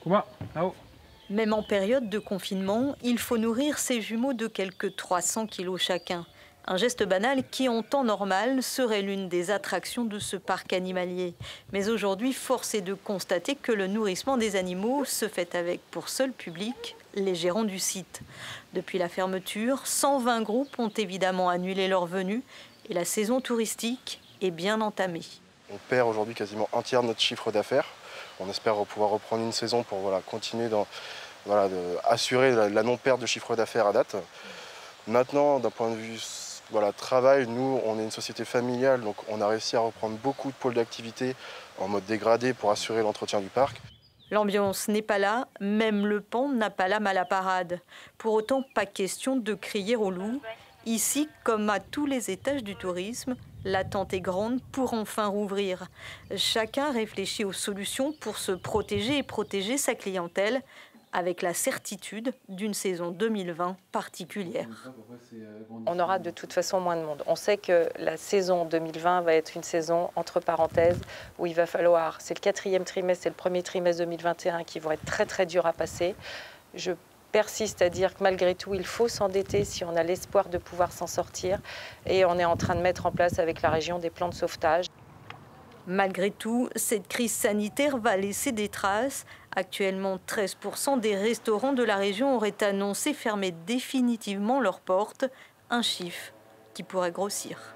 Même en période de confinement, il faut nourrir ces jumeaux de quelques 300 kilos chacun. Un geste banal qui, en temps normal, serait l'une des attractions de ce parc animalier. Mais aujourd'hui, force est de constater que le nourrissement des animaux se fait avec pour seul public les gérants du site. Depuis la fermeture, 120 groupes ont évidemment annulé leur venue et la saison touristique est bien entamée. On perd aujourd'hui quasiment un tiers de notre chiffre d'affaires. On espère pouvoir reprendre une saison pour continuer assurer la non-perte de chiffre d'affaires à date. Maintenant, d'un point de vue travail, nous, on est une société familiale, donc on a réussi à reprendre beaucoup de pôles d'activité en mode dégradé pour assurer l'entretien du parc. L'ambiance n'est pas là, même le pan n'a pas l'âme à la parade. Pour autant, pas question de crier au loup. Ici, comme à tous les étages du tourisme, l'attente est grande pour enfin rouvrir. Chacun réfléchit aux solutions pour se protéger et protéger sa clientèle, avec la certitude d'une saison 2020 particulière. On aura de toute façon moins de monde. On sait que la saison 2020 va être une saison entre parenthèses où il va falloir, c'est le 4e trimestre, c'est le 1er trimestre 2021 qui vont être très très durs à passer. Je persiste à dire que malgré tout, il faut s'endetter si on a l'espoir de pouvoir s'en sortir. Et on est en train de mettre en place avec la région des plans de sauvetage. Malgré tout, cette crise sanitaire va laisser des traces. Actuellement, 13% des restaurants de la région auraient annoncé fermer définitivement leurs portes, un chiffre qui pourrait grossir.